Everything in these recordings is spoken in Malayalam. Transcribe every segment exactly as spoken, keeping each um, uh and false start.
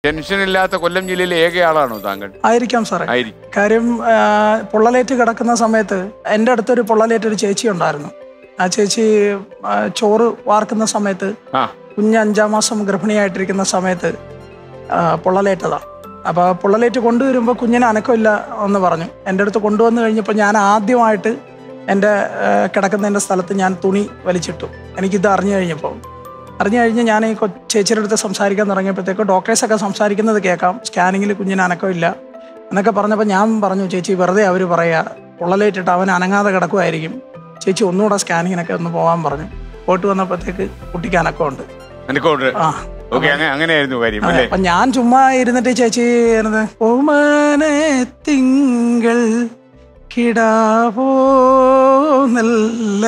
ടെൻഷനില്ലാത്ത കൊല്ലം ജില്ലയിലെ ഏക ആളാണോ താങ്കൾ? ആയിരിക്കാം സാറേ. കാര്യം പൊള്ളലേറ്റ് കിടക്കുന്ന സമയത്ത് എൻ്റെ അടുത്തൊരു പൊള്ളലേറ്റ് ഒരു ചേച്ചി ഉണ്ടായിരുന്നു. ആ ചേച്ചി ചോറ് വാർക്കുന്ന സമയത്ത് കുഞ്ഞ് അഞ്ചാം മാസം ഗർഭിണിയായിട്ടിരിക്കുന്ന സമയത്ത് പൊള്ളലേറ്റതാണ്. അപ്പോൾ പൊള്ളലേറ്റ് കൊണ്ടുവരുമ്പോൾ കുഞ്ഞിന് അനക്കമില്ല എന്ന് പറഞ്ഞു. എൻ്റെ അടുത്ത് കൊണ്ടുവന്ന് കഴിഞ്ഞപ്പോൾ ഞാൻ ആദ്യമായിട്ട് എൻ്റെ കിടക്കുന്നതിൻ്റെ സ്ഥലത്ത് ഞാൻ തുണി വലിച്ചിട്ടു. എനിക്കിത് അറിഞ്ഞു കഴിഞ്ഞപ്പോൾ അറിഞ്ഞു കഴിഞ്ഞ് ഞാൻ ഈ ചേച്ചിയുടെ അടുത്ത് സംസാരിക്കാൻ തുടങ്ങിയപ്പോഴത്തേക്ക് ഡോക്ടേഴ്സൊക്കെ സംസാരിക്കുന്നത് കേൾക്കാം, സ്കാനിങ്ങിൽ കുഞ്ഞിന് അനക്കമില്ല എന്നൊക്കെ പറഞ്ഞപ്പോൾ ഞാൻ പറഞ്ഞു, ചേച്ചി വെറുതെ അവർ പറയുക, പൊള്ളലേറ്റിട്ട് അവൻ അനങ്ങാതെ കിടക്കുമായിരിക്കും, ചേച്ചി ഒന്നുകൂടെ സ്കാനിങ്ങിനൊക്കെ ഒന്ന് പോകാൻ പറഞ്ഞു. പോയിട്ട് വന്നപ്പോഴത്തേക്ക് കുട്ടിക്ക് അനക്കമുണ്ട്. ആ അപ്പൊ ഞാൻ ചുമ്മാ ഇരുന്നിട്ട് ചേച്ചി ഓമനെ തിങ്കൾ കിടാവോ നല്ല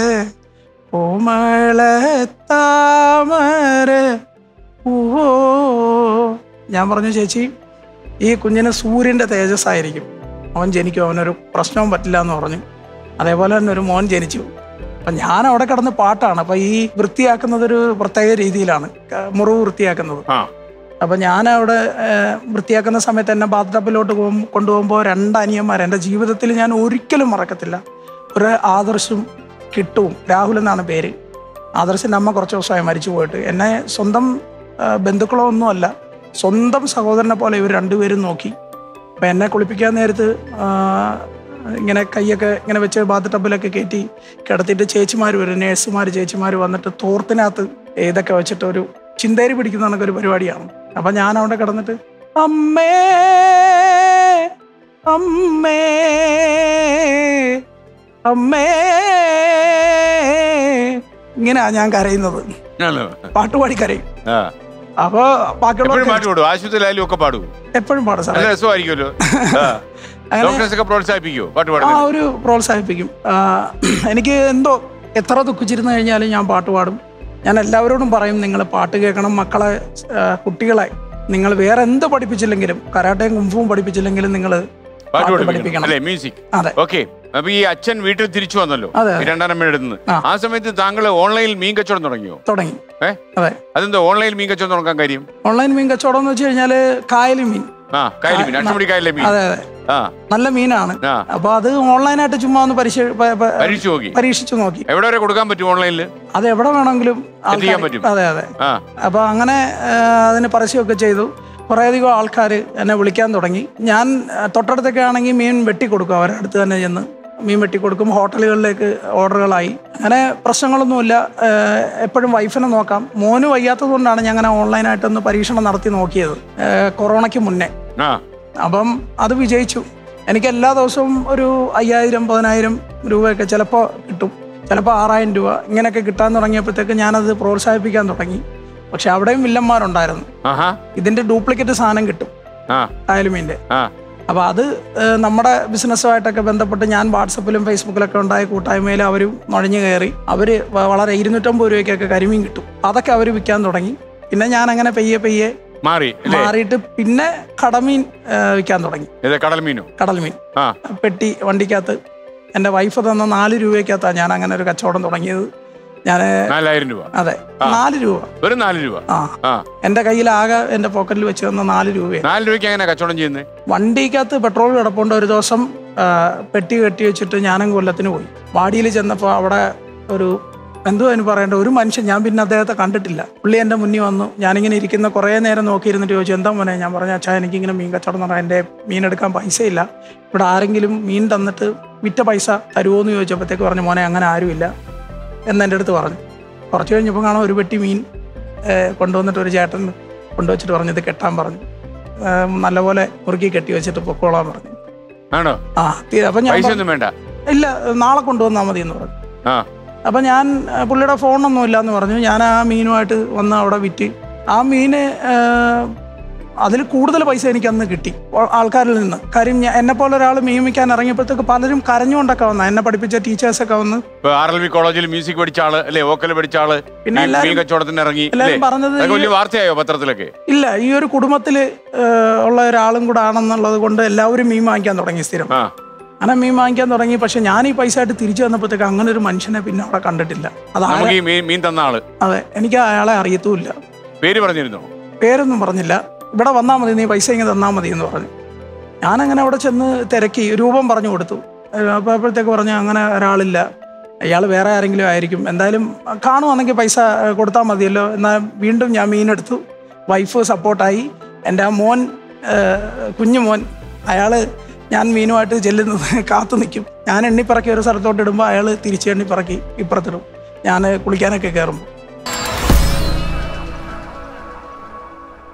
ഓമള താമര പൂവോ. ഞാൻ പറഞ്ഞു, ചേച്ചി ഈ കുഞ്ഞിന് സൂര്യൻ്റെ തേജസ്സായിരിക്കും, അവൻ ജനിക്കും, അവനൊരു പ്രശ്നവും പറ്റില്ല എന്ന് പറഞ്ഞു. അതേപോലെ തന്നെ ഒരു മോൻ ജനിച്ചു. അപ്പം ഞാൻ അവിടെ കിടന്ന് പാട്ടാണ്. അപ്പം ഈ വൃത്തിയാക്കുന്നതൊരു പ്രത്യേക രീതിയിലാണ്, മുറിവ് വൃത്തിയാക്കുന്നത്. അപ്പം ഞാനവിടെ വൃത്തിയാക്കുന്ന സമയത്ത് എന്നെ ബാത്ത് ടബിലോട്ട് പോകും കൊണ്ടുപോകുമ്പോൾ രണ്ട് അനിയന്മാർ എൻ്റെ ജീവിതത്തിൽ ഞാൻ ഒരിക്കലും മറക്കത്തില്ല. ഒരു ആദർശും കിട്ടും, രാഹുൽ എന്നാണ് പേര്. ആദർശിൻ്റെ അമ്മ കുറച്ച് ദിവസമായി മരിച്ചു പോയിട്ട്. എന്നെ സ്വന്തം ബന്ധുക്കളോ ഒന്നുമല്ല, സ്വന്തം സഹോദരനെ പോലെ ഇവർ രണ്ടുപേരും നോക്കി. അപ്പം എന്നെ കുളിപ്പിക്കാൻ നേരത്ത് ഇങ്ങനെ കൈയൊക്കെ ഇങ്ങനെ വെച്ച് ബാത്ത് ടബിലൊക്കെ കയറ്റി കിടത്തിയിട്ട് ചേച്ചിമാർ വരും, നേഴ്സുമാർ ചേച്ചിമാർ വന്നിട്ട് തോർത്തിനകത്ത് ഇതൊക്കെ വെച്ചിട്ട് ഒരു ചിന്തേരി പിടിക്കുന്ന കണക്കൊരു പരിപാടിയാണ്. അപ്പം ഞാൻ അവിടെ കിടന്നിട്ട് അമ്മേ അമ്മേ അമ്മേ ഇങ്ങനെയാ ഞാൻ കരയുന്നത്, പാട്ടുപാടി കരയും. അപ്പൊ എപ്പോഴും പാടും സാർ. ആ ഒരു പ്രോത്സാഹിപ്പിക്കും. എനിക്ക് എന്തോ എത്ര ദുഃഖിച്ചിരുന്നു കഴിഞ്ഞാലും ഞാൻ പാട്ട് പാടും. ഞാൻ എല്ലാവരോടും പറയും, നിങ്ങൾ പാട്ട് കേൾക്കണം, മക്കളെ കുട്ടികളെ നിങ്ങൾ വേറെ എന്ത് പഠിപ്പിച്ചില്ലെങ്കിലും, കരാട്ടയും കുംഫുവും പഠിപ്പിച്ചില്ലെങ്കിലും നിങ്ങൾ പഠിപ്പിക്കണം. ഈ അച്ഛൻ വീട്ടിൽ തിരിച്ചു വന്നല്ലോ രണ്ടാനമ്മയുടെ അടുത്ത്, ആ സമയത്ത് താങ്കൾ ഓൺലൈനിൽ മീൻ കച്ചവടം തുടങ്ങിയോ? തുടങ്ങി. അതെ. അതെന്താ ഓൺലൈൻ മീൻ കച്ചവടം തുടങ്ങാൻ കാര്യം? ഓൺലൈൻ മീൻ കച്ചവടം എന്ന് വെച്ച് കഴിഞ്ഞാല് കായലി മീൻ. അതെ അതെ, നല്ല മീനാണ്. അപ്പൊ അത് ഓൺലൈനായിട്ട് ചുമ്മാ ഒന്ന് പരീക്ഷിച്ചു നോക്കി. എവിടെ വരെ കൊടുക്കാൻ പറ്റും ഓൺലൈനിൽ? അത് എവിടെ വേണമെങ്കിലും. അതെ അതെ. അപ്പൊ അങ്ങനെ അതിന് പരസ്യമൊക്കെ ചെയ്തു. കുറേ അധികം ആൾക്കാർ എന്നെ വിളിക്കാൻ തുടങ്ങി. ഞാൻ തൊട്ടടുത്തൊക്കെ ആണെങ്കിൽ മീൻ വെട്ടിക്കൊടുക്കും, അവരുടെ അടുത്ത് തന്നെ ചെന്ന് മീൻ വെട്ടിക്കൊടുക്കും. ഹോട്ടലുകളിലേക്ക് ഓർഡറുകളായി. അങ്ങനെ പ്രശ്നങ്ങളൊന്നുമില്ല. എപ്പോഴും വൈഫിനെ നോക്കാം. മോന് വയ്യാത്തത് കൊണ്ടാണ് ഞാൻ അങ്ങനെ ഓൺലൈനായിട്ടൊന്ന് പരീക്ഷണം നടത്തി നോക്കിയത്, കൊറോണയ്ക്ക് മുന്നേ. അപ്പം അത് വിജയിച്ചു. എനിക്ക് എല്ലാ ദിവസവും ഒരു അയ്യായിരം പതിനായിരം രൂപയൊക്കെ ചിലപ്പോൾ കിട്ടും, ചിലപ്പോൾ ആറായിരം രൂപ ഇങ്ങനെയൊക്കെ കിട്ടാൻ തുടങ്ങിയപ്പോഴത്തേക്ക് ഞാനത് പ്രോത്സാഹിപ്പിക്കാൻ തുടങ്ങി. പക്ഷെ അവിടെയും വില്ലന്മാരുണ്ടായിരുന്നു. ഇതിന്റെ ഡ്യൂപ്ലിക്കേറ്റ് സാധനം കിട്ടും അയലുമീൻ്റെ. അപ്പൊ അത് നമ്മുടെ ബിസിനസ്സുമായിട്ടൊക്കെ ബന്ധപ്പെട്ട് ഞാൻ വാട്സപ്പിലും ഫേസ്ബുക്കിലൊക്കെ ഉണ്ടായ കൂട്ടായ്മയിൽ അവരും നുഴഞ്ഞു കയറി. അവര് വളരെ ഇരുന്നൂറ്റമ്പത് രൂപയ്ക്കൊക്കെ കരിമീൻ കിട്ടും, അതൊക്കെ അവർ വിൽക്കാൻ തുടങ്ങി. പിന്നെ ഞാൻ അങ്ങനെ പെയ്യെ പെയ്യെ മാറിയിട്ട് പിന്നെ കടമീൻ വിൽക്കാൻ തുടങ്ങി. കടൽമീനോ? കടൽമീൻ പെട്ടി വണ്ടിക്കകത്ത്. എൻ്റെ വൈഫ് തന്ന നാല് രൂപയ്ക്കകത്താണ് ഞാൻ അങ്ങനെ ഒരു കച്ചവടം തുടങ്ങിയത്. ഞാന് നാലായിരം രൂപ. അതെ, നാല് രൂപ. ഒരു നാല് രൂപ. ആ, എന്റെ കയ്യിൽ ആകെ എന്റെ പോക്കറ്റിൽ വെച്ച് തന്ന നാല് രൂപ. നാല് രൂപയ്ക്ക് എങ്ങനെ കച്ചവടം ചെയ്യുന്നത്? വണ്ടിക്കകത്ത് പെട്രോൾ കിടപ്പുണ്ട്. ഒരു ദിവസം പെട്ടി കെട്ടി വെച്ചിട്ട് ഞാനും കൊല്ലത്തിന് പോയി. വാടിയിൽ ചെന്നപ്പോൾ അവിടെ ഒരു എന്തോ അതിന് പറയേണ്ട ഒരു മനുഷ്യൻ, ഞാൻ പിന്നെ അദ്ദേഹത്തെ കണ്ടിട്ടില്ല. പുള്ളി എൻ്റെ മുന്നിൽ വന്നു. ഞാനിങ്ങനെ ഇരിക്കുന്ന കുറേ നേരം നോക്കിയിരുന്നിട്ട് ചോദിച്ചു, എന്താ മോനെ? ഞാൻ പറഞ്ഞു, അച്ഛാ എനിക്കിങ്ങനെ മീൻ കച്ചവടം എന്ന് പറഞ്ഞാൽ എൻ്റെ മീൻ എടുക്കാൻ പൈസയില്ല, ഇവിടെ ആരെങ്കിലും മീൻ തന്നിട്ട് വിറ്റ പൈസ തരുമോ എന്ന് ചോദിച്ചപ്പോഴത്തേക്ക് പറഞ്ഞു, മോനെ അങ്ങനെ ആരുമില്ല എന്നെൻ്റെ അടുത്ത് പറഞ്ഞു. കുറച്ച് കഴിഞ്ഞപ്പോൾ കാണാം ഒരു പെട്ടി മീൻ കൊണ്ടുവന്നിട്ട് ഒരു ചേട്ടൻ കൊണ്ടുവച്ചിട്ട് പറഞ്ഞു, ഇത് കെട്ടാൻ പറഞ്ഞു, നല്ലപോലെ മുറുക്കി കെട്ടി വെച്ചിട്ട് പൊക്കോളാൻ പറഞ്ഞു. ആ, അപ്പം ഞാൻ ഇല്ല, നാളെ കൊണ്ടുവന്നാൽ മതി എന്ന് പറഞ്ഞു. അപ്പം ഞാൻ പുള്ളിയുടെ ഫോണൊന്നും ഇല്ല എന്ന് പറഞ്ഞു. ഞാൻ ആ മീനുമായിട്ട് വന്ന് അവിടെ വിറ്റ് ആ മീന് അതിൽ കൂടുതൽ പൈസ എനിക്ക് അന്ന് കിട്ടി ആൾക്കാരിൽ നിന്ന്. കാര്യം എന്നെപ്പോലെ ഒരാൾ മീൻ വിൽക്കാൻ ഇറങ്ങിയപ്പോഴത്തേക്ക് പലരും കരഞ്ഞുകൊണ്ടൊക്കെ വന്ന, എന്നെ പഠിപ്പിച്ച ടീച്ചേഴ്സൊക്കെ വന്ന്. ആർ എൽ വി കോളേജിൽ മ്യൂസിക് പഠിച്ച ആള് അല്ലെ, വോക്കൽ പഠിച്ച ആള്, പിന്നെ എല്ലാവരും പറഞ്ഞത് പത്രത്തിലൊക്കെ ഇല്ല, ഈ ഒരു കുടുംബത്തിൽ ഉള്ള ഒരാളും കൂടെ ആണെന്നുള്ളത് കൊണ്ട് എല്ലാവരും മീൻ വാങ്ങിക്കാൻ തുടങ്ങി സ്ഥിരം. അങ്ങനെ മീൻ വാങ്ങിക്കാൻ തുടങ്ങി. പക്ഷെ ഞാൻ ഈ പൈസ ആയിട്ട് തിരിച്ചു വന്നപ്പോഴത്തേക്ക് അങ്ങനെ ഒരു മനുഷ്യനെ പിന്നെ അവിടെ കണ്ടിട്ടില്ല. അതെ, എനിക്ക് അയാളെ അറിയത്തുമില്ല. പേര് പറഞ്ഞിരുന്നോ? പേരൊന്നും പറഞ്ഞില്ല. ഇവിടെ വന്നാൽ മതി, നീ പൈസ ഇങ്ങനെ തന്നാൽ മതി എന്ന് പറഞ്ഞു. ഞാനങ്ങനെ അവിടെ ചെന്ന് തിരക്കി രൂപം പറഞ്ഞു കൊടുത്തു. അപ്പോൾ അപ്പോഴത്തേക്ക് പറഞ്ഞു അങ്ങനെ ഒരാളില്ല, അയാൾ വേറെ ആരെങ്കിലും ആയിരിക്കും, എന്തായാലും കാണുവാണെങ്കിൽ പൈസ കൊടുത്താൽ മതിയല്ലോ. എന്നാൽ വീണ്ടും ഞാൻ മീനെടുത്തു. വൈഫ് സപ്പോർട്ടായി. എൻ്റെ ആ മോൻ, കുഞ്ഞു മോൻ, അയാൾ ഞാൻ മീനുമായിട്ട് ചെല്ലുന്നത് കാത്തു നിൽക്കും. ഞാൻ എണ്ണിപ്പറക്കി ഒരു സ്ഥലത്തോട്ട് ഇടുമ്പോൾ അയാൾ തിരിച്ച് എണ്ണിപ്പറക്കി ഇപ്പുറത്തിടും. ഞാൻ കുളിക്കാനൊക്കെ കയറുമ്പോൾ